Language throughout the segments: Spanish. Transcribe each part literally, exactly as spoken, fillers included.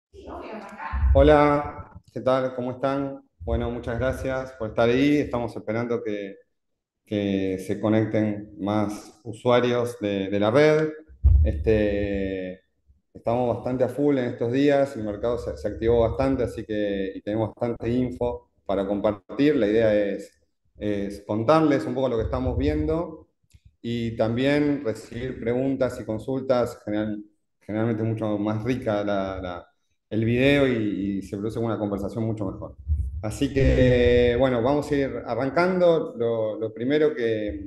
Hola, ¿qué tal? ¿Cómo están? Bueno, muchas gracias por estar ahí. Estamos esperando que, que se conecten más usuarios de, de la red. Este, estamos bastante a full en estos días, el mercado se, se activó bastante, así que y tenemos bastante info para compartir. La idea es, es contarles un poco lo que estamos viendo y también recibir preguntas y consultas. General- generalmente es mucho más rica la- la- el video y, y se produce una conversación mucho mejor. Así que, bueno, vamos a ir arrancando. Lo, lo primero que,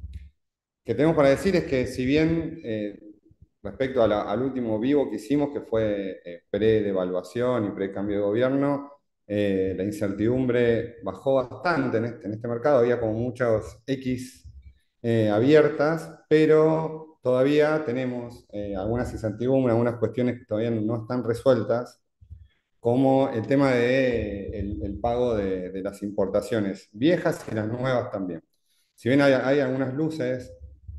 que tenemos para decir es que si bien eh, respecto a la- al último vivo que hicimos, que fue eh, pre-devaluación y pre-cambio de gobierno, eh, la incertidumbre bajó bastante en este, en este mercado. Había como muchos X eh, abiertas, pero todavía tenemos eh, algunas incertidumbres, algunas cuestiones que todavía no están resueltas, como el tema de el, el pago de, de las importaciones viejas y las nuevas también. Si bien hay, hay algunas luces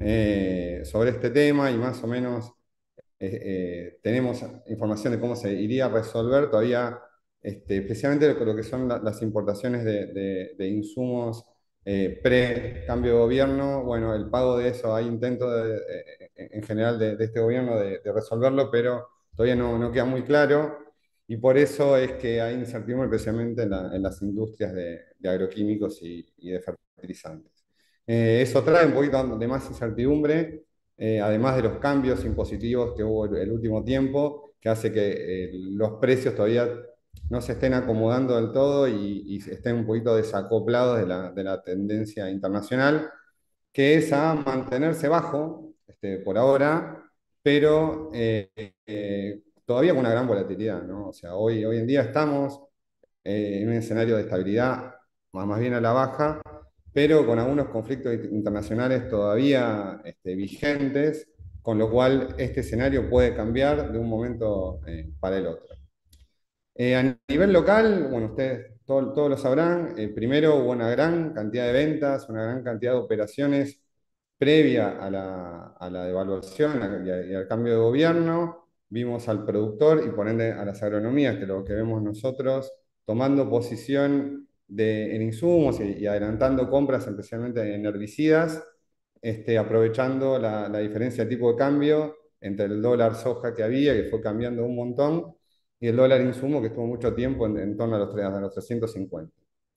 eh, sobre este tema y más o menos eh, eh, tenemos información de cómo se iría a resolver, todavía, este, especialmente lo, lo que son la- las importaciones de, de- de insumos eh, pre-cambio de gobierno. Bueno, el pago de eso, hay intentos de- de- en general de, de este gobierno de, de resolverlo, pero todavía no, no queda muy claro. Y por eso es que hay incertidumbre, especialmente en, la- en las industrias de, de agroquímicos y, y de fertilizantes. Eh, eso trae un poquito de más incertidumbre, eh, además de los cambios impositivos que hubo el, el último tiempo, que hace que eh, los precios todavía no se estén acomodando del todo y, y estén un poquito desacoplados de la, de la tendencia internacional, que es a mantenerse bajo este, por ahora, pero eh, eh, todavía con una gran volatilidad, ¿no? O sea, hoy, hoy en día estamos eh, en un escenario de estabilidad más, más bien a la baja, pero con algunos conflictos internacionales todavía este, vigentes, con lo cual este escenario puede cambiar de un momento eh, para el otro. Eh, a nivel local, bueno, ustedes todo- todos lo sabrán, eh, primero hubo una gran cantidad de ventas, una gran cantidad de operaciones previa a la, a la devaluación y, a- y al cambio de gobierno. Vimos al productor y por ende a las agronomías, que lo que vemos nosotros, tomando posición de, en insumos y, y adelantando compras, especialmente en herbicidas, este, aprovechando la, la diferencia de tipo de cambio entre el dólar soja que había, que fue cambiando un montón, y el dólar insumo que estuvo mucho tiempo en, en torno a los, a los trescientos cincuenta.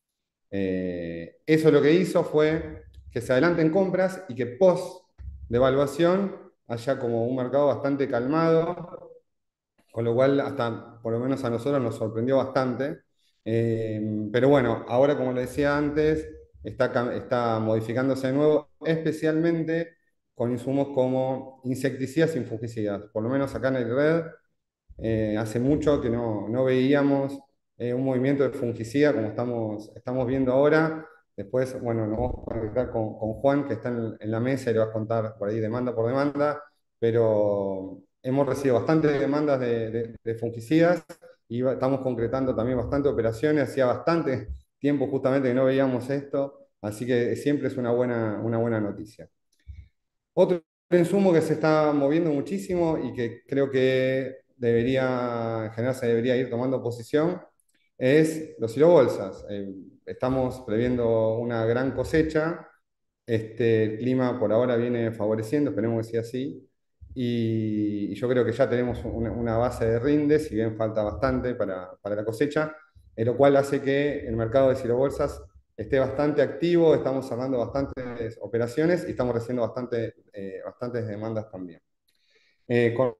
Eh, eso lo que hizo fue que se adelanten compras y que post devaluación haya como un mercado bastante calmado, con lo cual hasta por lo menos a nosotros nos sorprendió bastante. Eh, pero bueno, ahora como le decía antes, está, cam- está modificándose de nuevo, especialmente con insumos como insecticidas y fungicidas. Por lo menos acá en el red eh, hace mucho que no, no veíamos eh, un movimiento de fungicida como estamos, estamos viendo ahora. Después, bueno, nos vamos a conectar con, con Juan, que está en, en la mesa y le va a contar por ahí demanda por demanda, pero hemos recibido bastantes demandas de, de- de fungicidas y va- estamos concretando también bastantes operaciones. Hacía bastante tiempo justamente que no veíamos esto, así que siempre es una buena, una buena noticia. Otro insumo que se está moviendo muchísimo y que creo que debería, en general se debería ir tomando posición, es los silobolsas. Eh, estamos previendo una gran cosecha. Este, el clima por ahora viene favoreciendo, esperemos que sea así. Y, y yo creo que ya tenemos una, una base de rinde, si bien falta bastante para, para la cosecha, eh, lo cual hace que el mercado de silobolsas esté bastante activo, estamos cerrando bastantes operaciones y estamos recibiendo bastante, eh, bastantes demandas también. Eh, con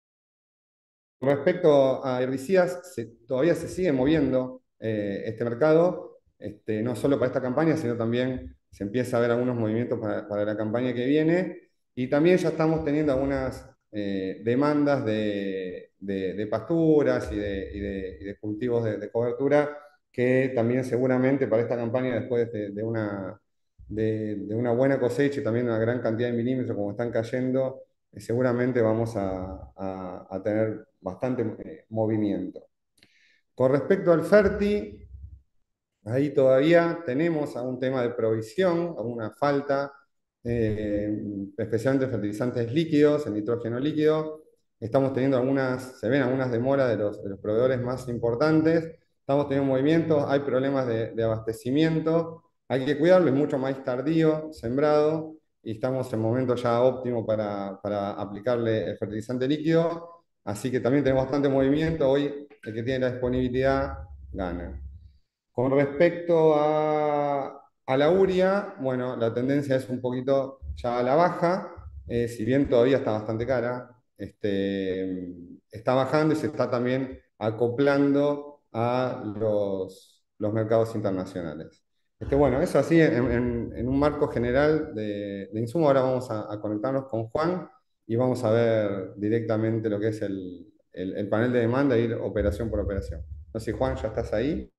respecto a herbicidas, se- todavía se sigue moviendo eh, este mercado, este, no solo para esta campaña, sino también se empieza a ver algunos movimientos para, para la campaña que viene. Y también ya estamos teniendo algunas eh, demandas de, de- de pasturas y de, y de- y de cultivos de, de cobertura, que también seguramente para esta campaña, después de, de una, de, de una buena cosecha y también una gran cantidad de milímetros como están cayendo, eh, seguramente vamos a, a- a tener bastante eh, movimiento. Con respecto al Ferti, ahí todavía tenemos algún tema de provisión, alguna falta, eh, especialmente fertilizantes líquidos, el nitrógeno líquido. estamos teniendo algunas, se ven algunas demoras de los, de los proveedores más importantes, estamos teniendo movimientos, hay problemas de, de abastecimiento, hay que cuidarlo, es mucho más tardío, sembrado, y estamos en momento ya óptimo para, para aplicarle el fertilizante líquido, así que también tenemos bastante movimiento, hoy el que tiene la disponibilidad gana. Con respecto a, a la uria, bueno, la tendencia es un poquito ya a la baja, eh, si bien todavía está bastante cara, este, está bajando y se está también acoplando a los, los mercados internacionales. Este, bueno, eso así en, en- en un marco general de, de insumo. Ahora vamos a, a conectarnos con Juan y vamos a ver directamente lo que es el, el- el panel de demanda e ir operación por operación. No sé, Juan, ¿ya estás ahí?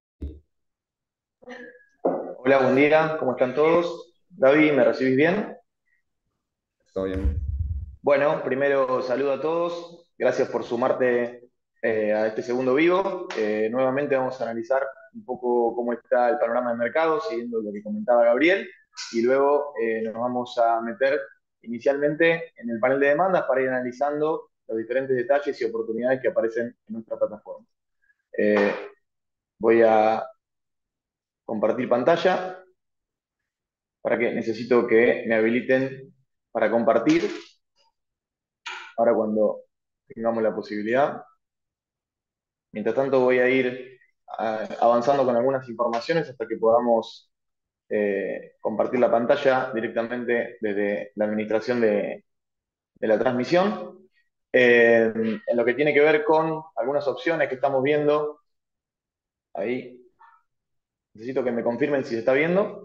Hola, buen día, ¿cómo están todos? David, ¿me recibís bien? Todo bien. Bueno, primero saludo a todos, gracias por sumarte eh, a este segundo vivo. Eh, nuevamente vamos a analizar un poco cómo está el panorama del mercado, siguiendo lo que comentaba Gabriel, y luego eh, nos vamos a meter inicialmente en el panel de demandas para ir analizando los diferentes detalles y oportunidades que aparecen en nuestra plataforma. Eh, Voy a compartir pantalla para que necesito que me habiliten para compartir. Ahora cuando tengamos la posibilidad. Mientras tanto voy a ir ah, avanzando con algunas informaciones hasta que podamos eh, compartir la pantalla directamente desde la administración de, de la transmisión. Eh, en lo que tiene que ver con algunas opciones que estamos viendo, ahí necesito que me confirmen si se está viendo.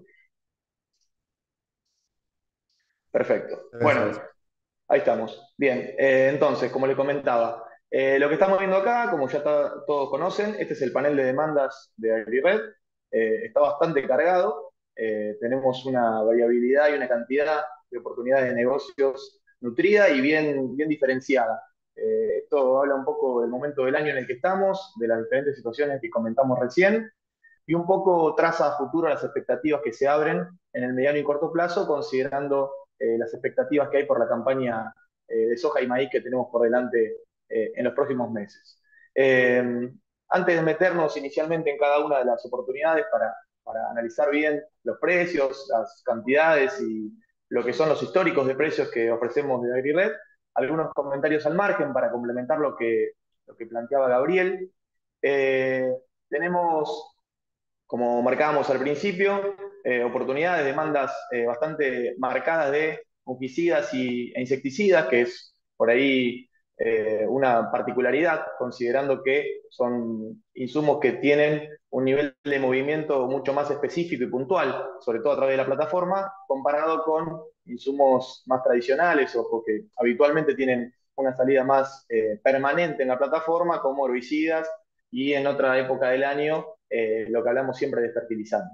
Perfecto. Se ve, se Bueno, ve. ahí estamos. Bien, eh, entonces, como le comentaba, eh, lo que estamos viendo acá, como ya ta- todos conocen, este es el panel de demandas de AgriRed. Eh, está bastante cargado. Eh, tenemos una variabilidad y una cantidad de oportunidades de negocios nutrida y bien, bien diferenciada. Eh, esto habla un poco del momento del año en el que estamos, de las diferentes situaciones que comentamos recién y un poco traza a futuro las expectativas que se abren en el mediano y corto plazo, considerando eh, las expectativas que hay por la campaña eh, de soja y maíz que tenemos por delante eh, en los próximos meses. Eh, Antes de meternos inicialmente en cada una de las oportunidades para, para analizar bien los precios, las cantidades y lo que son los históricos de precios que ofrecemos de AgriRed, algunos comentarios al margen para complementar lo que, lo que planteaba Gabriel. Eh, Tenemos, como marcábamos al principio, eh, oportunidades, demandas eh, bastante marcadas de fungicidas y, e insecticidas, que es por ahí eh, una particularidad, considerando que son insumos que tienen un nivel de movimiento mucho más específico y puntual, sobre todo a través de la plataforma, comparado con insumos más tradicionales o, o que habitualmente tienen una salida más eh, permanente en la plataforma, como herbicidas y en otra época del año eh, lo que hablamos siempre de fertilizante.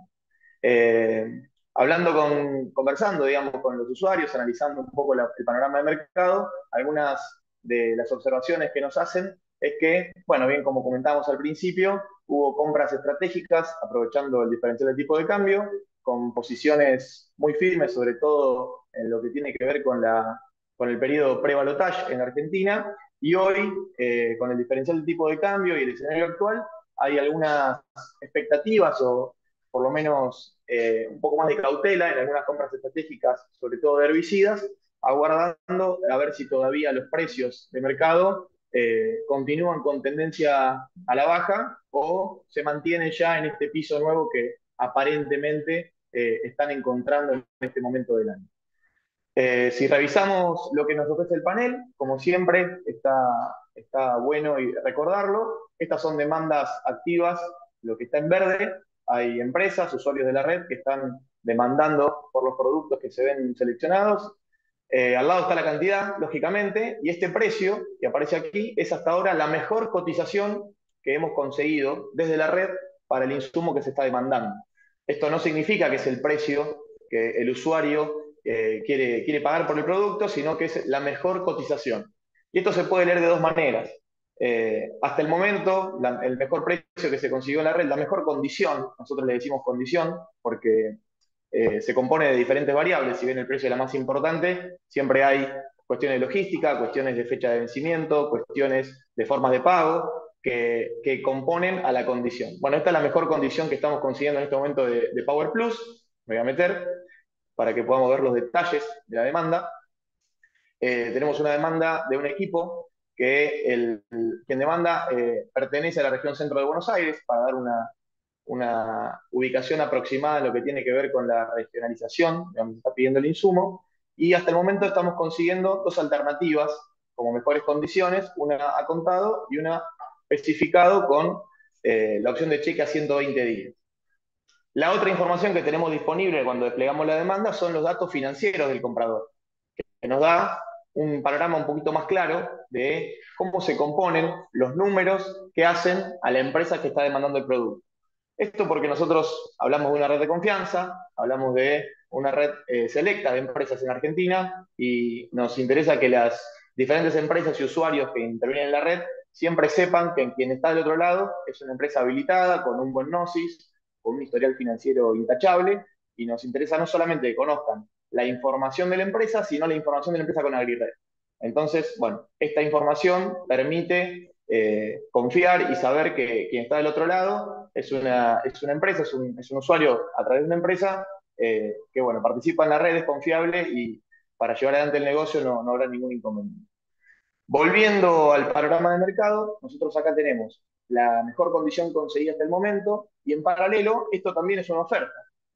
Eh, Hablando con, conversando, digamos, con los usuarios, analizando un poco la, el panorama de mercado, algunas de las observaciones que nos hacen es que, bueno, bien como comentábamos al principio, hubo compras estratégicas aprovechando el diferencial de tipo de cambio, con posiciones muy firmes, sobre todo en lo que tiene que ver con, la, con el periodo pre-balotage en Argentina, y hoy, eh, con el diferencial de tipo de cambio y el escenario actual, hay algunas expectativas o por lo menos eh, un poco más de cautela en algunas compras estratégicas, sobre todo de herbicidas, aguardando a ver si todavía los precios de mercado eh, continúan con tendencia a la baja o se mantienen ya en este piso nuevo que aparentemente eh, están encontrando en este momento del año. Eh, si revisamos lo que nos ofrece el panel, como siempre, está, está bueno y recordarlo. Estas son demandas activas, lo que está en verde. Hay empresas, usuarios de la red que están demandando por los productos que se ven seleccionados. Eh, al lado está la cantidad, lógicamente, y este precio que aparece aquí es hasta ahora la mejor cotización que hemos conseguido desde la red para el insumo que se está demandando. Esto no significa que es el precio que el usuario eh, quiere, quiere pagar por el producto, sino que es la mejor cotización. Y esto se puede leer de dos maneras. Eh, hasta el momento, la, el mejor precio que se consiguió en la red, la mejor condición, nosotros le decimos condición, porque eh, se compone de diferentes variables, si bien el precio es la más importante, siempre hay cuestiones de logística, cuestiones de fecha de vencimiento, cuestiones de formas de pago que, que componen a la condición. Bueno, esta es la mejor condición que estamos consiguiendo en este momento de, de Power Plus. Me voy a meter para que podamos ver los detalles de la demanda. Eh, tenemos una demanda de un equipo que el, el- quien demanda eh, pertenece a la región centro de Buenos Aires, para dar una, una ubicación aproximada en lo que tiene que ver con la regionalización, de donde se está pidiendo el insumo, y hasta el momento estamos consiguiendo dos alternativas como mejores condiciones, una a contado y una especificado con eh, la opción de cheque a ciento veinte días. La otra información que tenemos disponible cuando desplegamos la demanda son los datos financieros del comprador, que nos da un panorama un poquito más claro de cómo se componen los números que hacen a la empresa que está demandando el producto. Esto porque nosotros hablamos de una red de confianza, hablamos de una red eh, selecta de empresas en Argentina y nos interesa que las diferentes empresas y usuarios que intervienen en la red siempre sepan que quien está del otro lado es una empresa habilitada, con un buen gnosis, con un historial financiero intachable, y nos interesa no solamente que conozcan la información de la empresa, sino la información de la empresa con AgriRed. Entonces, bueno, esta información permite eh, confiar y saber que quien está del otro lado es una, es una empresa, es un, es un usuario a través de una empresa eh, que, bueno, participa en la red, es confiable y para llevar adelante el negocio no, no habrá ningún inconveniente. Volviendo al panorama de mercado, nosotros acá tenemos la mejor condición conseguida hasta el momento y en paralelo esto también es una oferta.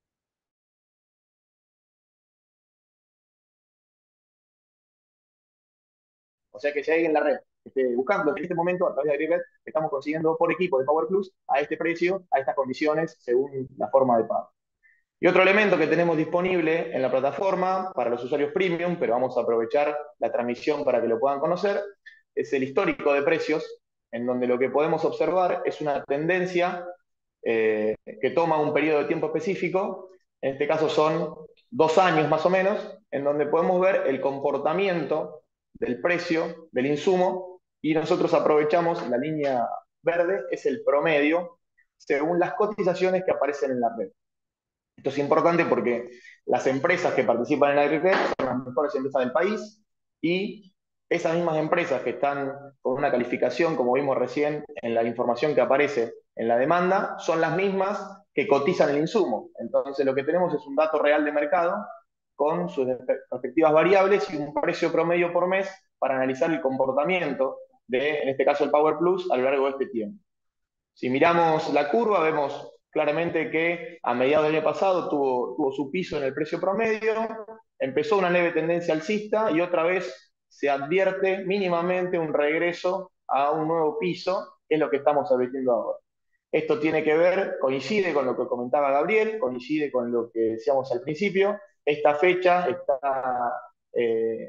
O sea que si hay alguien en la red que esté buscando en este momento a través de AgriRed, estamos consiguiendo por equipo de Power Plus a este precio, a estas condiciones, según la forma de pago. Y otro elemento que tenemos disponible en la plataforma para los usuarios premium, pero vamos a aprovechar la transmisión para que lo puedan conocer, es el histórico de precios, en donde lo que podemos observar es una tendencia eh, que toma un periodo de tiempo específico, en este caso son dos años más o menos, en donde podemos ver el comportamiento del precio del insumo y nosotros aprovechamos la línea verde, es el promedio, según las cotizaciones que aparecen en la red. Esto es importante porque las empresas que participan en la AgriRed son las mejores empresas del país y esas mismas empresas que están con una calificación, como vimos recién en la información que aparece en la demanda, son las mismas que cotizan el insumo. Entonces lo que tenemos es un dato real de mercado con sus respectivas variables y un precio promedio por mes para analizar el comportamiento de, en este caso, el Power Plus a lo largo de este tiempo. Si miramos la curva, vemos claramente que a mediados del año pasado tuvo, tuvo su piso en el precio promedio, empezó una leve tendencia alcista y otra vez se advierte mínimamente un regreso a un nuevo piso, que es lo que estamos advirtiendo ahora. Esto tiene que ver, coincide con lo que comentaba Gabriel, coincide con lo que decíamos al principio. Esta fecha está eh,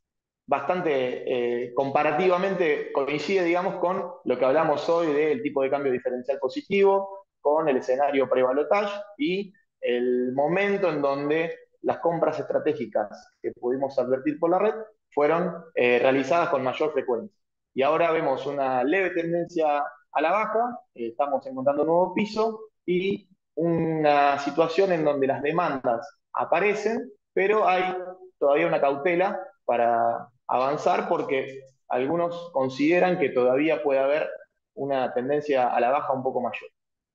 bastante eh, comparativamente coincide, digamos, con lo que hablamos hoy del tipo de cambio diferencial positivo, con el escenario pre-balotage y el momento en donde las compras estratégicas que pudimos advertir por la red fueron eh, realizadas con mayor frecuencia. Y ahora vemos una leve tendencia a la baja, eh, estamos encontrando un nuevo piso y una situación en donde las demandas aparecen, pero hay todavía una cautela para avanzar porque algunos consideran que todavía puede haber una tendencia a la baja un poco mayor.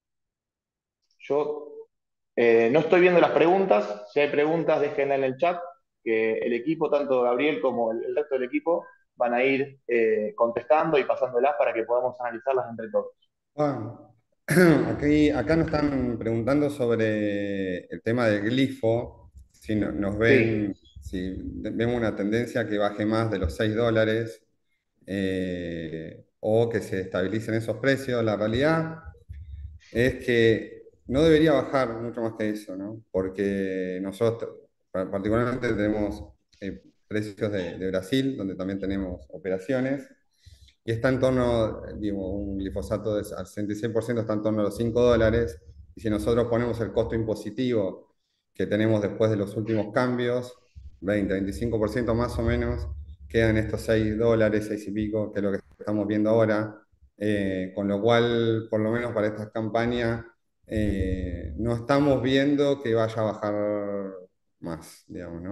Yo eh, no estoy viendo las preguntas, si hay preguntas déjenlas en el chat, que el equipo, tanto Gabriel como el, el resto del equipo, van a ir eh, contestando y pasándolas para que podamos analizarlas entre todos. Bueno, aquí, acá nos están preguntando sobre el tema del glifo, si no- nos ven, Sí, si vemos una tendencia que baje más de los seis dólares eh, o que se estabilicen esos precios. La realidad es que no debería bajar mucho más que eso, ¿no? Porque nosotros, pa- particularmente, tenemos eh, precios de, de Brasil, donde también tenemos operaciones, y está en torno, digo, un glifosato de, al sesenta y seis por ciento está en torno a los cinco dólares, y si nosotros ponemos el costo impositivo que tenemos después de los últimos cambios, veinte, veinticinco por ciento más o menos, quedan estos seis dólares, seis y pico, que es lo que estamos viendo ahora, eh, con lo cual, por lo menos para estas campañas, eh, no estamos viendo que vaya a bajar más, digamos, ¿no?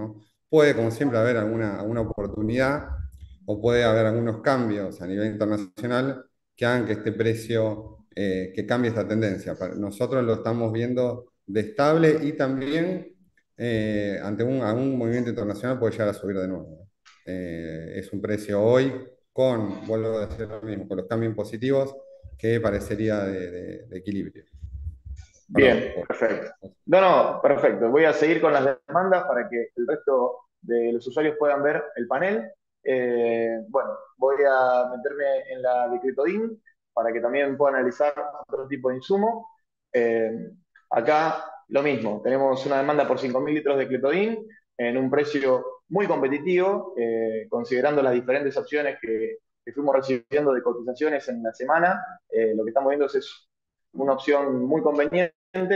puede, como siempre, haber alguna, alguna oportunidad o puede haber algunos cambios a nivel internacional que hagan que este precio, eh, que cambie esta tendencia. Para- Nosotros lo estamos viendo de estable y también eh, ante un, algún movimiento internacional puede llegar a subir de nuevo. Eh, es un precio hoy con, vuelvo a decir lo mismo, con los cambios positivos que parecería de, de- de equilibrio. Perdón. Bien, por- perfecto. No, no, perfecto. Voy a seguir con las demandas para que el resto de los usuarios puedan ver el panel. Eh, bueno, voy a meterme en la de Cryptodin para que también pueda analizar otro tipo de insumo. Eh, Acá lo mismo, tenemos una demanda por cinco mil litros de Cryptodin en un precio muy competitivo, eh, considerando las diferentes opciones que, que fuimos recibiendo de cotizaciones en la semana. Eh, lo que estamos viendo es una opción muy conveniente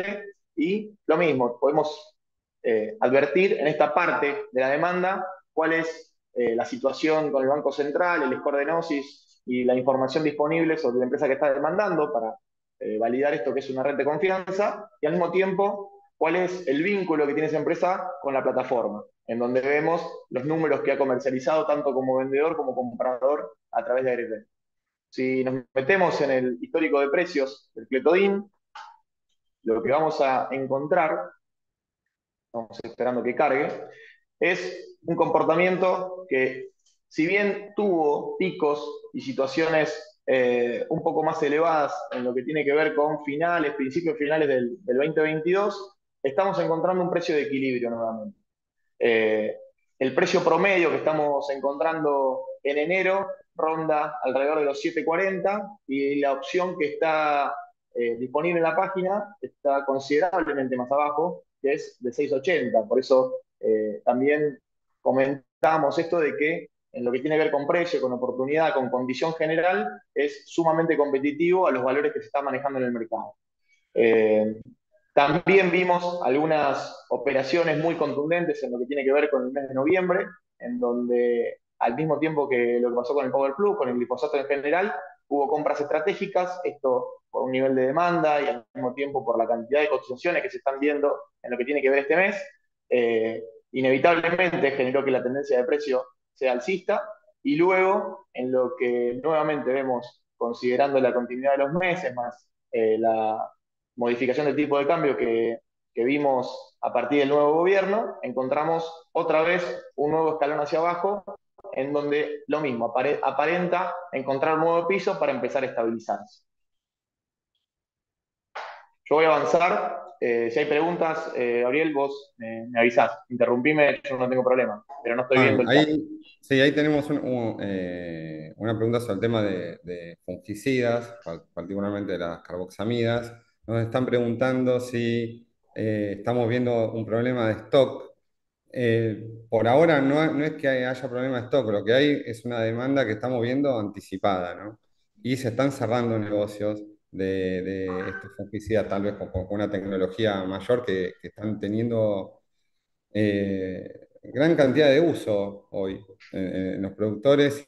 y lo mismo, podemos eh, advertir en esta parte de la demanda cuál es eh, la situación con el Banco Central, el score de Gnosis y la información disponible sobre la empresa que está demandando para eh, validar esto que es una red de confianza y al mismo tiempo cuál es el vínculo que tiene esa empresa con la plataforma, en donde vemos los números que ha comercializado tanto como vendedor como comprador a través de AirTag. Si nos metemos en el histórico de precios del Cletodin, lo que vamos a encontrar, estamos esperando que cargue, es un comportamiento que, si bien tuvo picos y situaciones eh, un poco más elevadas en lo que tiene que ver con finales, principios finales del, del dos mil veintidós, estamos encontrando un precio de equilibrio nuevamente. Eh, el precio promedio que estamos encontrando en enero ronda alrededor de los siete cuarenta y la opción que está eh, disponible en la página está considerablemente más abajo, que es de seis ochenta. Por eso eh, también comentamos esto de que en lo que tiene que ver con precio, con oportunidad, con condición general, es sumamente competitivo a los valores que se están manejando en el mercado. Eh, También vimos algunas operaciones muy contundentes en lo que tiene que ver con el mes de noviembre, en donde al mismo tiempo que lo que pasó con el Power Plus, con el glifosato en general, hubo compras estratégicas, esto por un nivel de demanda y al mismo tiempo por la cantidad de cotizaciones que se están viendo en lo que tiene que ver este mes. Eh, Inevitablemente generó que la tendencia de precio sea alcista y luego en lo que nuevamente vemos, considerando la continuidad de los meses más eh, la modificación del tipo de cambio que, que vimos a partir del nuevo gobierno, encontramos otra vez un nuevo escalón hacia abajo, en donde lo mismo, apare, aparenta encontrar un nuevo piso para empezar a estabilizarse. Yo voy a avanzar. Eh, si hay preguntas, eh, Gabriel, vos me, me avisás. Interrumpime, yo no tengo problema, pero no estoy Ah, viendo el chat. ahí, sí, ahí tenemos un- un, eh, una pregunta sobre el tema de, de fungicidas, pa- particularmente de las carboxamidas. Nos están preguntando si eh, estamos viendo un problema de stock. Eh, por ahora no, no es que haya problema de stock, lo que hay es una demanda que estamos viendo anticipada, ¿no? Y se están cerrando negocios de, de estos fungicidas, tal vez con, con una tecnología mayor que, que están teniendo eh, gran cantidad de uso hoy en, en los productores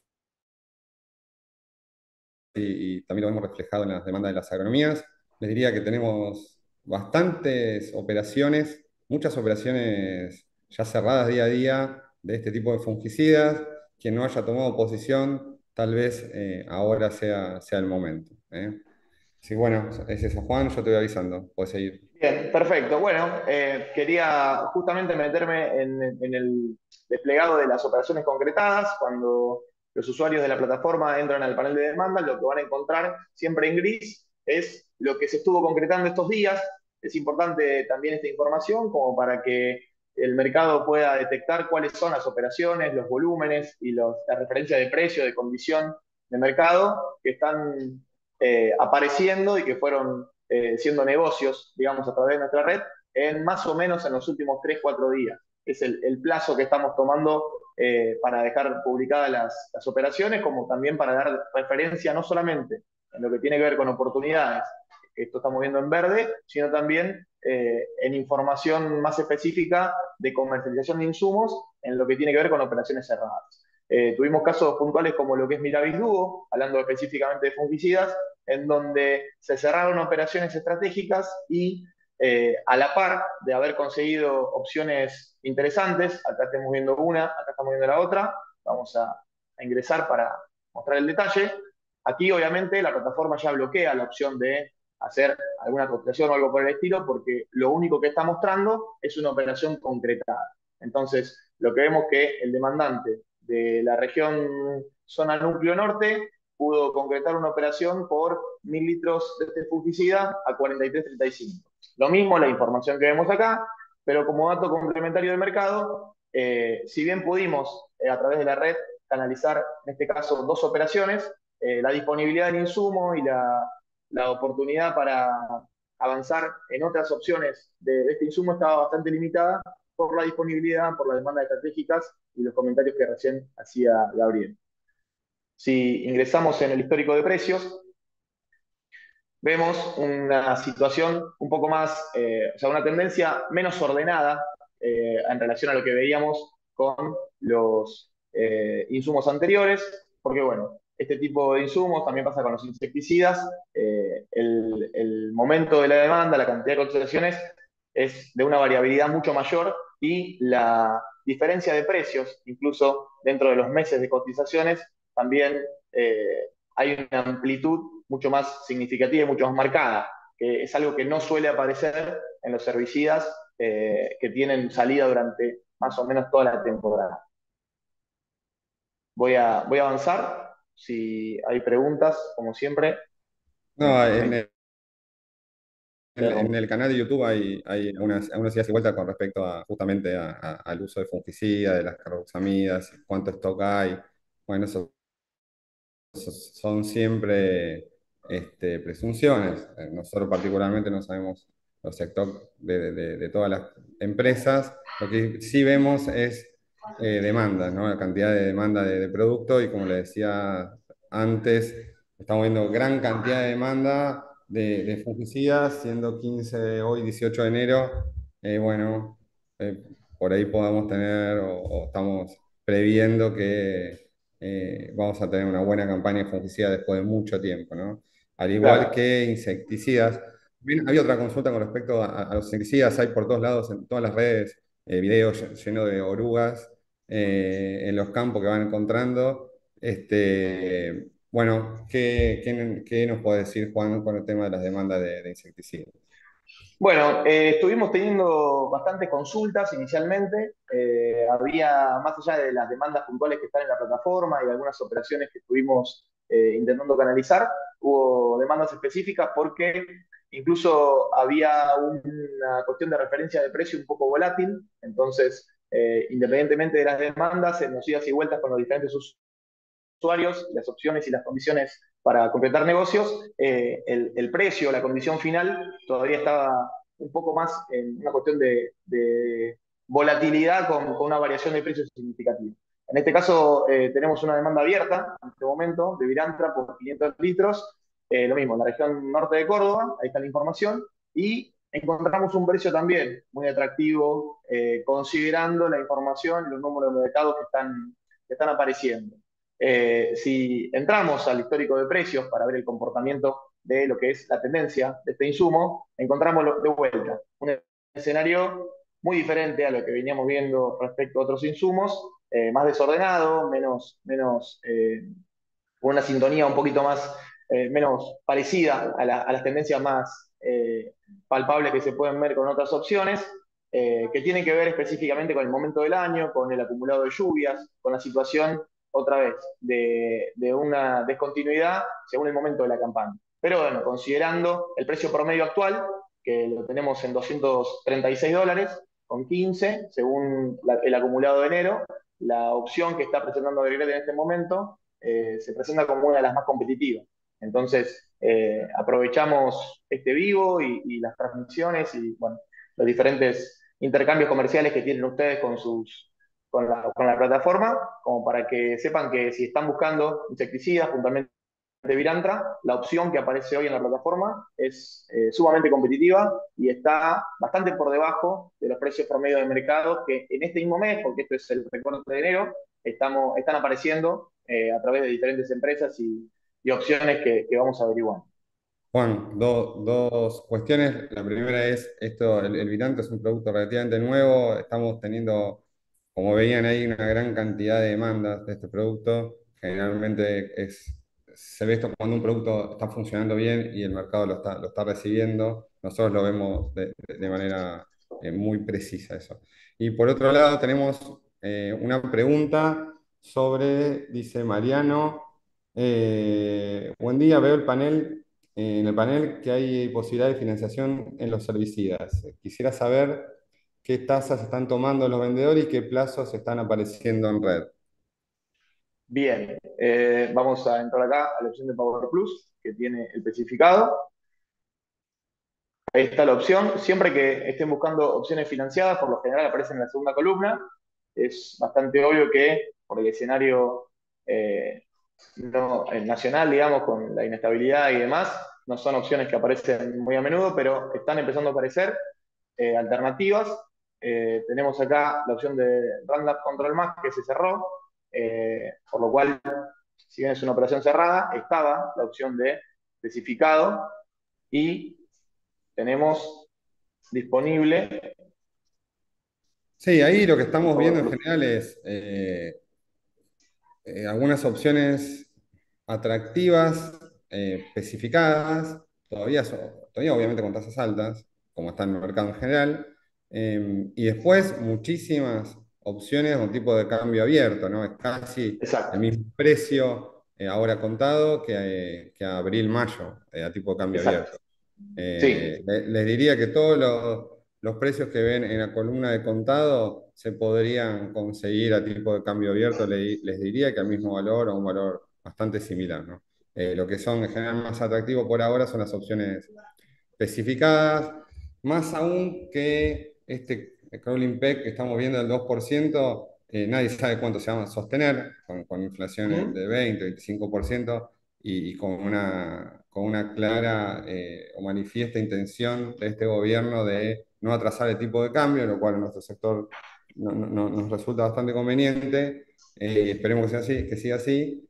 y, y también lo hemos reflejado en las demandas de las agronomías. Les diría que tenemos bastantes operaciones, muchas operaciones ya cerradas día a día de este tipo de fungicidas. Quien no haya tomado posición, tal vez eh, ahora sea, sea el momento. ¿eh? Sí, bueno, es eso, Juan, yo te voy avisando. Puedes seguir. Bien, perfecto. Bueno, eh, quería justamente meterme en, en el desplegado de las operaciones concretadas. Cuando los usuarios de la plataforma entran al panel de demanda, lo que van a encontrar siempre en gris es lo que se estuvo concretando estos días. Es importante también esta información como para que el mercado pueda detectar cuáles son las operaciones, los volúmenes y los, la referencia de precio, de condición de mercado que están eh, apareciendo y que fueron eh, siendo negocios, digamos, a través de nuestra red, en más o menos en los últimos tres cuatro días. Es el, el plazo que estamos tomando eh, para dejar publicadas las, las operaciones, como también para dar referencia no solamente en lo que tiene que ver con oportunidades, que esto estamos viendo en verde, sino también eh, en información más específica de comercialización de insumos en lo que tiene que ver con operaciones cerradas. Eh, tuvimos casos puntuales como lo que es Miravis Duo, hablando específicamente de fungicidas, en donde se cerraron operaciones estratégicas y eh, a la par de haber conseguido opciones interesantes. Acá estamos viendo una, acá estamos viendo la otra. Vamos a, a ingresar para mostrar el detalle. Aquí, obviamente, la plataforma ya bloquea la opción de hacer alguna cotización o algo por el estilo, porque lo único que está mostrando es una operación concretada. Entonces, lo que vemos que el demandante de la región zona núcleo norte pudo concretar una operación por mil litros de este fungicida a cuarenta y tres treinta y cinco. Lo mismo la información que vemos acá, pero como dato complementario del mercado, eh, si bien pudimos eh, a través de la red canalizar, en este caso, dos operaciones, eh, la disponibilidad del insumo y la, la oportunidad para avanzar en otras opciones de, de este insumo estaba bastante limitada por la disponibilidad, por las demandas estratégicas y los comentarios que recién hacía Gabriel. Si ingresamos en el histórico de precios, vemos una situación un poco más, eh, o sea, una tendencia menos ordenada eh, en relación a lo que veíamos con los eh, insumos anteriores, porque bueno, este tipo de insumos también pasa con los insecticidas, eh, el, el momento de la demanda, la cantidad de cotizaciones es de una variabilidad mucho mayor y la diferencia de precios, incluso dentro de los meses de cotizaciones, también eh, hay una amplitud mucho más significativa y mucho más marcada, que es algo que no suele aparecer en los herbicidas eh, que tienen salida durante más o menos toda la temporada. Voy a, voy a avanzar, si hay preguntas, como siempre, No, en me el, en, en el canal de YouTube hay, hay unas, unas ideas y vueltas con respecto a justamente a- a- al uso de fungicidas, de las carboxamidas, cuánto stock hay. Bueno, eso son siempre este, presunciones. Eh, Nosotros particularmente no sabemos los sectores de, de- de todas las empresas. Lo que sí vemos es eh, demanda, ¿no? La cantidad de demanda de, de producto y como le decía antes, estamos viendo gran cantidad de demanda de, de fungicidas, siendo quince hoy, dieciocho de enero. Eh, bueno, eh, por ahí podamos tener o o estamos previendo que eh, vamos a tener una buena campaña de fungicida después de mucho tiempo, ¿no? Al igual claro, que insecticidas. Bien, había otra consulta con respecto a, a los insecticidas, hay por todos lados, en todas las redes, eh, videos llenos de orugas eh, en los campos que van encontrando. Este, bueno, ¿qué, qué- qué nos puede decir Juan con el tema de las demandas de, de insecticidas? bueno, eh, estuvimos teniendo bastantes consultas inicialmente. Eh, había, más allá de las demandas puntuales que están en la plataforma y algunas operaciones que estuvimos eh, intentando canalizar, hubo demandas específicas porque incluso había una cuestión de referencia de precio un poco volátil. Entonces, eh, independientemente de las demandas, en los idas y vueltas con los diferentes usuarios, las opciones y las condiciones para completar negocios, eh, el, el, precio, la condición final todavía estaba un poco más en una cuestión de, de volatilidad con, con, una variación de precios significativa. En este caso eh, tenemos una demanda abierta en este momento de Virantra por quinientos litros, eh, lo mismo, en la región norte de Córdoba, ahí está la información, y encontramos un precio también muy atractivo, eh, considerando la información y los números de mercado que están, que están apareciendo. Eh, si entramos al histórico de precios para ver el comportamiento de lo que es la tendencia de este insumo, encontramos de vuelta un escenario muy diferente a lo que veníamos viendo respecto a otros insumos, eh, más desordenado, menos, menos eh, con una sintonía un poquito más, eh, menos parecida a, la, a, las tendencias más eh, palpables que se pueden ver con otras opciones, eh, que tienen que ver específicamente con el momento del año, con el acumulado de lluvias, con la situación, otra vez, de, de una descontinuidad según el momento de la campaña. Pero bueno, considerando el precio promedio actual, que lo tenemos en doscientos treinta y seis dólares con quince, según la, el acumulado de enero, la opción que está presentando Agrilet en este momento eh, se presenta como una de las más competitivas. Entonces, eh, aprovechamos este vivo y, y, las transmisiones y bueno, los diferentes intercambios comerciales que tienen ustedes con, sus, con, la, con la plataforma, como para que sepan que si están buscando insecticidas, puntualmente de Virantra, la opción que aparece hoy en la plataforma es eh, sumamente competitiva y está bastante por debajo de los precios promedio de mercado que en este mismo mes, porque esto es el recorte de enero, estamos, están apareciendo eh, a través de diferentes empresas y, y opciones que, que, vamos a averiguar. Juan, do- dos cuestiones. La primera es, esto, el, el Vitanto es un producto relativamente nuevo. Estamos teniendo, como veían ahí, una gran cantidad de demandas de este producto. Generalmente es, se ve esto cuando un producto está funcionando bien y el mercado lo está, lo está recibiendo. Nosotros lo vemos de, de manera eh, muy precisa eso. Y por otro lado, tenemos eh, una pregunta sobre, dice Mariano. Eh, buen día, veo el panel, eh, en el panel que hay posibilidad de financiación en los herbicidas. Quisiera saber qué tasas están tomando los vendedores y qué plazos están apareciendo en red. Bien, eh, vamos a entrar acá a la opción de Power Plus, que tiene el especificado. Ahí está la opción. Siempre que estén buscando opciones financiadas, por lo general aparece en la segunda columna. Es bastante obvio que por el escenario eh, no, eh, nacional, digamos, con la inestabilidad y demás, no son opciones que aparecen muy a menudo, pero están empezando a aparecer eh, alternativas. Eh, tenemos acá la opción de Roundup Control Más, que se cerró, eh, por lo cual, si bien es una operación cerrada, estaba la opción de especificado y tenemos disponible Sí, ahí lo que el estamos Power viendo en Plus. general es eh, eh, algunas opciones atractivas, eh, especificadas, todavía, son- todavía obviamente con tasas altas, como está en el mercado en general, eh, y después muchísimas opciones con tipo de cambio abierto, ¿no? Es casi el Exacto, mismo precio eh, ahora contado que, eh, que abril-mayo, eh, a tipo de cambio exacto. abierto. Eh, Sí, le- les diría que todos los, los precios que ven en la columna de contado se podrían conseguir a tipo de cambio abierto. Le- les diría que al mismo valor o un valor bastante similar, ¿no? Eh, lo que son en general más atractivos por ahora son las opciones especificadas, más aún que este crawling peg que estamos viendo del dos por ciento, eh, nadie sabe cuánto se va a sostener, con, con inflaciones ujú, de veinte, veinticinco por ciento y, y con una, con una clara eh, o manifiesta intención de este gobierno de no atrasar el tipo de cambio, lo cual en nuestro sector no- no- no- nos resulta bastante conveniente. Eh, esperemos que sea así, que siga así.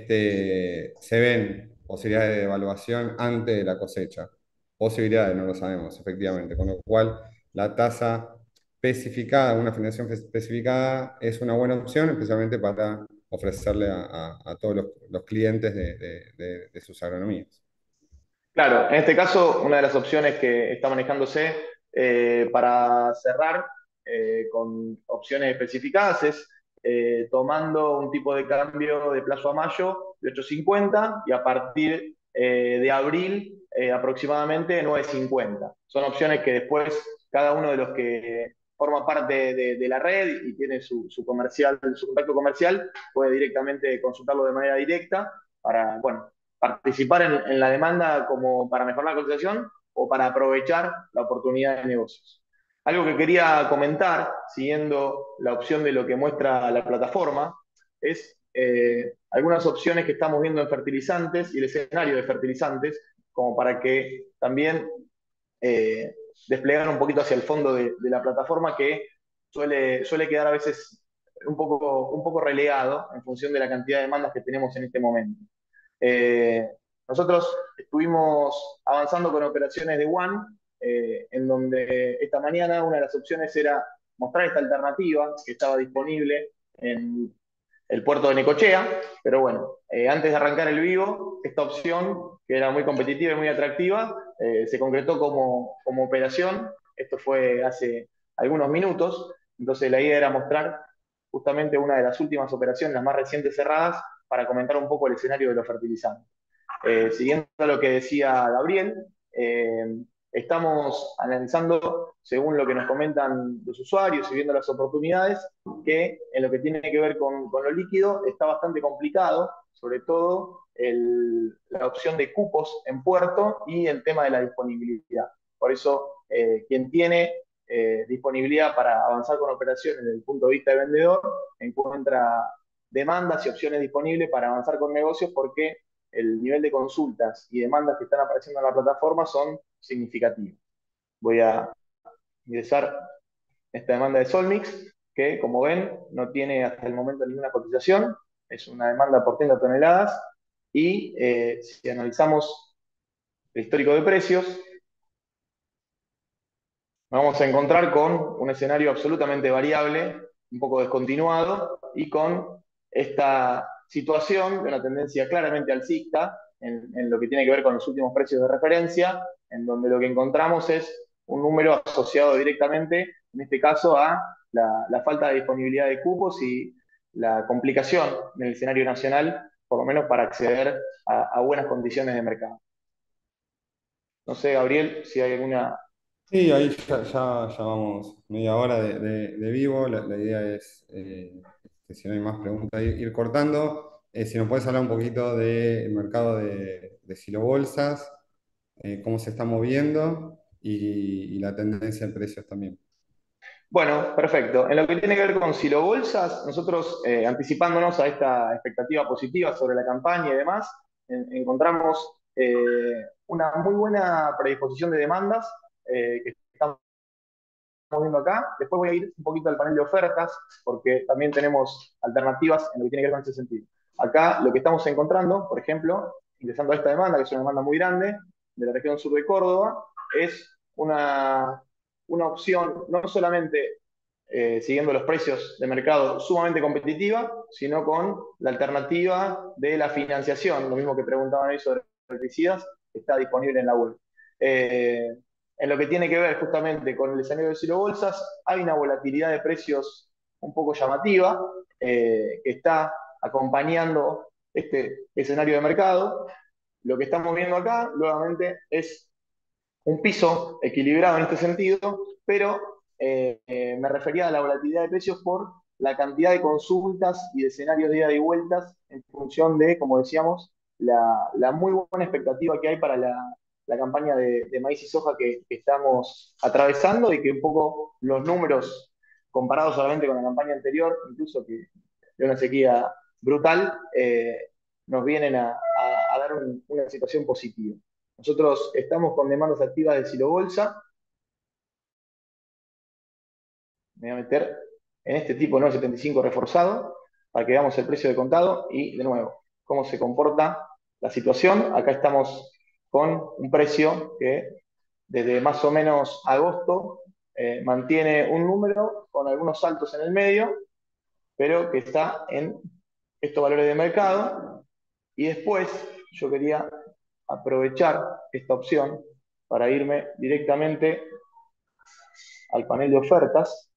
Este, se ven posibilidades de devaluación antes de la cosecha. Posibilidades, no lo sabemos, efectivamente. Con lo cual, la tasa especificada, una financiación especificada, es una buena opción, especialmente para ofrecerle a, a- a todos los, los clientes de, de- de- de sus agronomías. claro, en este caso, una de las opciones que está manejándose eh, para cerrar eh, con opciones especificadas es eh, tomando un tipo de cambio de plazo a mayo de ocho cincuenta y a partir eh, de abril eh, aproximadamente nueve cincuenta. Son opciones que después cada uno de los que forma parte de, de la red y tiene su, su comercial, su contacto comercial, puede directamente consultarlo de manera directa para, bueno, participar en, en la demanda como para mejorar la cotización o para aprovechar la oportunidad de negocios. Algo que quería comentar, siguiendo la opción de lo que muestra la plataforma, es eh, algunas opciones que estamos viendo en fertilizantes y el escenario de fertilizantes, como para que también eh, desplegar un poquito hacia el fondo de, de la plataforma que suele, suele quedar a veces un poco, un poco relegado en función de la cantidad de demandas que tenemos en este momento. Eh, Nosotros estuvimos avanzando con operaciones de One, eh, en donde esta mañana una de las opciones era mostrar esta alternativa que estaba disponible en el puerto de Necochea, pero bueno, eh, antes de arrancar el vivo, esta opción, que era muy competitiva y muy atractiva, eh, se concretó como, como operación. Esto fue hace algunos minutos, entonces la idea era mostrar justamente una de las últimas operaciones, las más recientes cerradas, para comentar un poco el escenario de los fertilizantes. Eh, siguiendo lo que decía Gabriel, eh, estamos analizando, según lo que nos comentan los usuarios y viendo las oportunidades, que en lo que tiene que ver con, con lo líquido está bastante complicado, sobre todo el, la opción de cupos en puerto y el tema de la disponibilidad. Por eso, eh, quien tiene eh, disponibilidad para avanzar con operaciones desde el punto de vista de vendedor, encuentra demandas y opciones disponibles para avanzar con negocios porque el nivel de consultas y demandas que están apareciendo en la plataforma son significativos. Voy a ingresar esta demanda de Solmix, que como ven no tiene hasta el momento ninguna cotización, es una demanda por treinta toneladas y eh, si analizamos el histórico de precios, nos vamos a encontrar con un escenario absolutamente variable, un poco descontinuado, y con esta situación de una tendencia claramente alcista en, en lo que tiene que ver con los últimos precios de referencia, en donde lo que encontramos es un número asociado directamente, en este caso, a la, la falta de disponibilidad de cupos y la complicación en el escenario nacional, por lo menos para acceder a, a buenas condiciones de mercado. No sé, Gabriel, si hay alguna. Sí, ahí ya, ya, ya vamos media hora de, de- de vivo. La, la idea es, eh, que si no hay más preguntas, ir, ir cortando. Eh, si nos puedes hablar un poquito del mercado de, de silobolsas, eh, cómo se está moviendo y, y la tendencia de precios también. Bueno, perfecto. En lo que tiene que ver con silobolsas, nosotros, eh, anticipándonos a esta expectativa positiva sobre la campaña y demás, en- encontramos eh, una muy buena predisposición de demandas eh, que estamos viendo acá. Después voy a ir un poquito al panel de ofertas, porque también tenemos alternativas en lo que tiene que ver con ese sentido. Acá lo que estamos encontrando, por ejemplo, ingresando a esta demanda, que es una demanda muy grande, de la región sur de Córdoba, es una, una opción no solamente eh, siguiendo los precios de mercado sumamente competitiva, sino con la alternativa de la financiación, lo mismo que preguntaban ahí sobre herbicidas, está disponible en la web. Eh, en lo que tiene que ver justamente con el escenario de silobolsas, hay una volatilidad de precios un poco llamativa eh, que está acompañando este escenario de mercado. Lo que estamos viendo acá, nuevamente, es un piso equilibrado en este sentido, pero eh, eh, me refería a la volatilidad de precios por la cantidad de consultas y de escenarios de ida y vueltas en función de, como decíamos, la, la muy buena expectativa que hay para la, la campaña de, de, maíz y soja que, que, estamos atravesando y que un poco los números comparados solamente con la campaña anterior, incluso que de una sequía brutal, eh, nos vienen a, a, a dar un, una situación positiva. Nosotros estamos con demandas activas de silobolsa. Me voy a meter en este tipo nueve setenta y cinco reforzado para que veamos el precio de contado y, de nuevo, cómo se comporta la situación. Acá estamos con un precio que desde más o menos agosto eh, mantiene un número con algunos saltos en el medio, pero que está en estos valores de mercado. Y después yo quería aprovechar esta opción para irme directamente al panel de ofertas.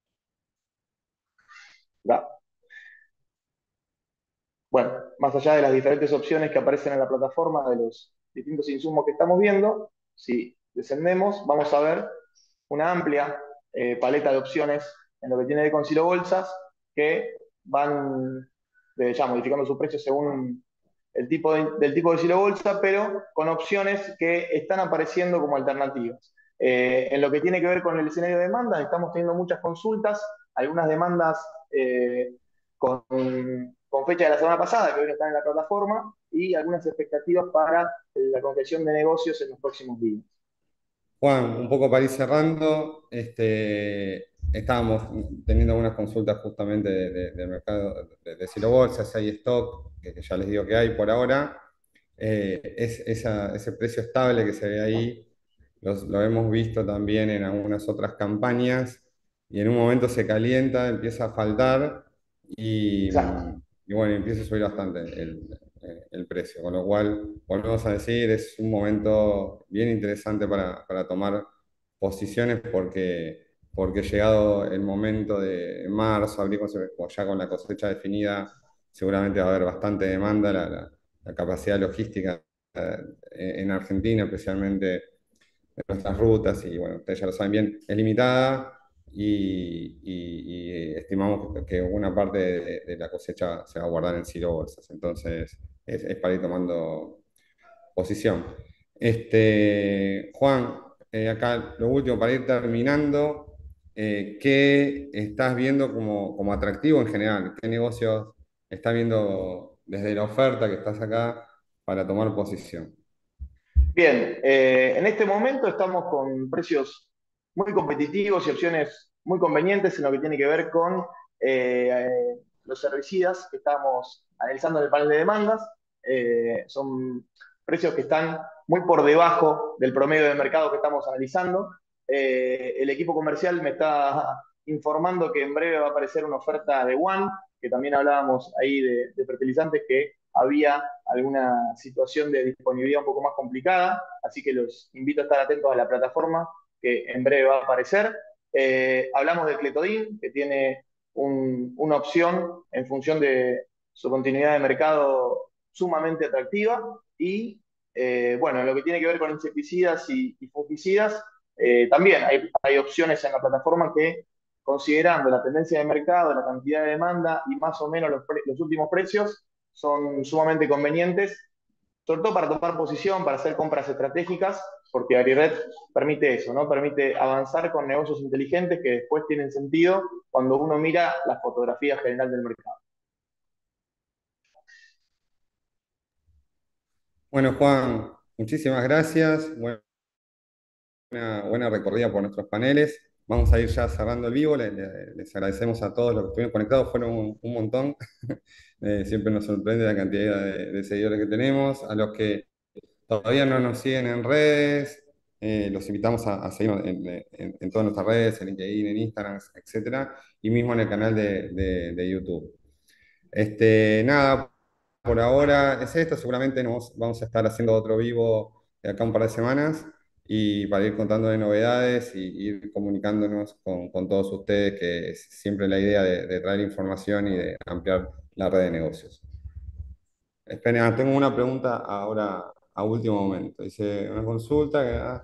Bueno, más allá de las diferentes opciones que aparecen en la plataforma de los distintos insumos que estamos viendo, si descendemos, vamos a ver una amplia eh, paleta de opciones en lo que tiene de con bolsas que van eh, ya modificando sus precios según el tipo de, del tipo de silobolsa, pero con opciones que están apareciendo como alternativas. Eh, en lo que tiene que ver con el escenario de demandas, estamos teniendo muchas consultas, algunas demandas eh, con, con, fecha de la semana pasada, que hoy no están en la plataforma, y algunas expectativas para la concreción de negocios en los próximos días. Juan, un poco para ir cerrando, este, estábamos teniendo algunas consultas justamente de- de- del mercado de, de silobolsas, hay stock, que, que ya les digo que hay por ahora. Eh, es, esa- ese precio estable que se ve ahí, los- lo hemos visto también en algunas otras campañas, y en un momento se calienta, empieza a faltar, y, Exacto. y bueno, empieza a subir bastante el, eh, el precio, con lo cual, volvemos a decir, es un momento bien interesante para, para tomar posiciones porque, porque llegado el momento de marzo, abril, o ya con la cosecha definida, seguramente va a haber bastante demanda, la, la- la capacidad logística eh, en Argentina, especialmente de nuestras rutas, y bueno, ustedes ya lo saben bien, es limitada. Y, y- y estimamos que una parte de, de la cosecha se va a guardar en silo bolsas. Entonces, es, es para ir tomando posición. Este, Juan, eh, acá lo último para ir terminando, eh, ¿qué estás viendo como, como atractivo en general? ¿Qué negocios estás viendo desde la oferta que estás acá para tomar posición? Bien, eh, en este momento estamos con precios muy competitivos y opciones muy convenientes en lo que tiene que ver con eh, los herbicidas que estamos analizando en el panel de demandas. Eh, son precios que están muy por debajo del promedio de mercado que estamos analizando. Eh, el equipo comercial me está informando que en breve va a aparecer una oferta de One, que también hablábamos ahí de, de fertilizantes, que había alguna situación de disponibilidad un poco más complicada, así que los invito a estar atentos a la plataforma que en breve va a aparecer. Eh, hablamos de Cletodin, que tiene un, una opción en función de su continuidad de mercado sumamente atractiva y eh, bueno, en lo que tiene que ver con insecticidas y, y fungicidas, eh, también hay, hay opciones en la plataforma que, considerando la tendencia de mercado, la cantidad de demanda y más o menos los, pre- los últimos precios, son sumamente convenientes, sobre todo para tomar posición, para hacer compras estratégicas, porque AgriRed permite eso, ¿no? Permite avanzar con negocios inteligentes que después tienen sentido cuando uno mira la fotografía general del mercado. Bueno, Juan, muchísimas gracias. Buena, buena recorrida por nuestros paneles. Vamos a ir ya cerrando el vivo. Le- le- Les agradecemos a todos los que estuvieron conectados, fueron un, un montón. Eh, siempre nos sorprende la cantidad de, de seguidores que tenemos. A los que todavía no nos siguen en redes, eh, los invitamos a, a seguirnos en, en- en todas nuestras redes, en LinkedIn, en Instagram, etcétera, y mismo en el canal de, de- de YouTube. Este, nada, por ahora es esto. Seguramente nos vamos a estar haciendo otro vivo de acá un par de semanas y para ir contando de novedades y ir comunicándonos con, con todos ustedes, que es siempre la idea de, de traer información y de ampliar la red de negocios. Esperen, ah, tengo una pregunta ahora a último momento. Dice una consulta que ah,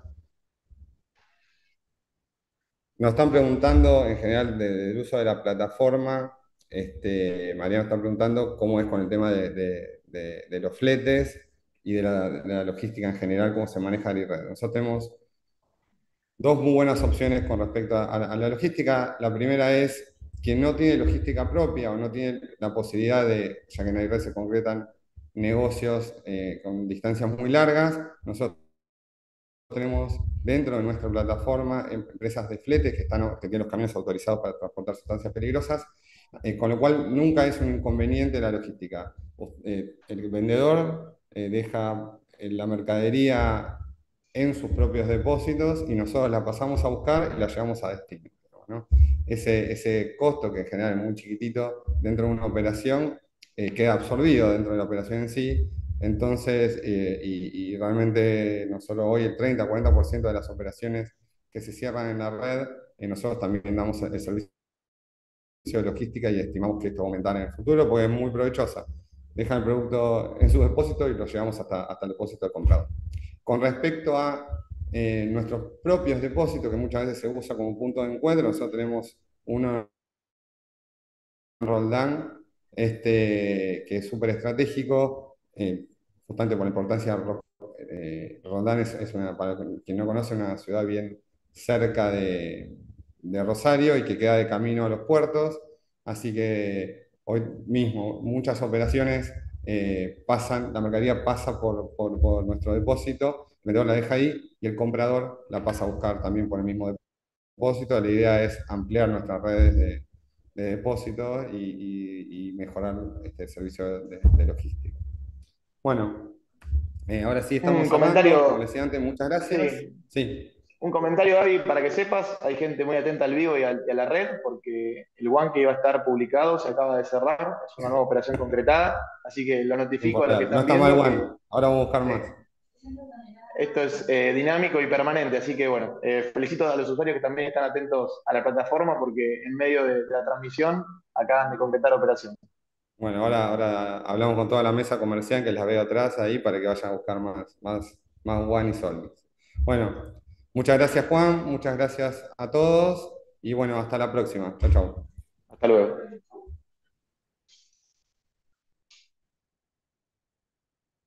nos están preguntando en general de- del uso de la plataforma. Este, Mariano está preguntando cómo es con el tema de, de- de- de los fletes y de la, de la logística en general, cómo se maneja la red. Nosotros tenemos dos muy buenas opciones con respecto a, a la, a la logística. La primera es quien no tiene logística propia o no tiene la posibilidad de, ya que en la red se concretan negocios eh, con distancias muy largas. Nosotros tenemos dentro de nuestra plataforma empresas de fletes que, están, que tienen los camiones autorizados para transportar sustancias peligrosas, eh, con lo cual nunca es un inconveniente la logística. Eh, el vendedor eh, deja eh, la mercadería en sus propios depósitos y nosotros la pasamos a buscar y la llevamos a destino, ¿no? Ese, ese costo, que en general es muy chiquitito dentro de una operación, eh, queda absorbido dentro de la operación en sí. Entonces, eh, y, y realmente no solo hoy el treinta, cuarenta por ciento de las operaciones que se cierran en la red, eh, nosotros también damos el servicio de logística y estimamos que esto va a aumentar en el futuro porque es muy provechosa. Dejan el producto en su depósito y lo llevamos hasta, hasta el depósito del comprador. Con respecto a eh, nuestros propios depósitos, que muchas veces se usa como punto de encuentro, nosotros tenemos uno Roldán, este, que es súper estratégico, eh, justamente por la importancia. Eh, Roldán es, es una, para quien no conoce, una ciudad bien cerca de, de Rosario y que queda de camino a los puertos, así que hoy mismo muchas operaciones eh, pasan, la mercadería pasa por, por, por nuestro depósito, el vendedor la deja ahí y el comprador la pasa a buscar también por el mismo depósito. La idea es ampliar nuestras redes de, de depósito y, y- y mejorar este servicio de, de logística. Bueno, eh, ahora sí estamos Un cerrando. Como les comentario, decía antes, muchas gracias. sí, Sí, un comentario, Gaby, para que sepas, hay gente muy atenta al vivo y a, y a la red, porque el One que iba a estar publicado se acaba de cerrar, es una nueva operación concretada, así que lo no notifico a los que importa. No están está mal, viendo que Juan. Ahora vamos a buscar más. eh, esto es eh, dinámico y permanente, así que bueno, eh, felicito a los usuarios que también están atentos a la plataforma, porque en medio de, de la transmisión acaban de completar operación. Bueno, ahora, ahora hablamos con toda la mesa comercial que las veo atrás ahí para que vayan a buscar más, más, más Juan y Solvis. Bueno, muchas gracias, Juan. Muchas gracias a todos. Y bueno, hasta la próxima. Chao, chao. Hasta luego.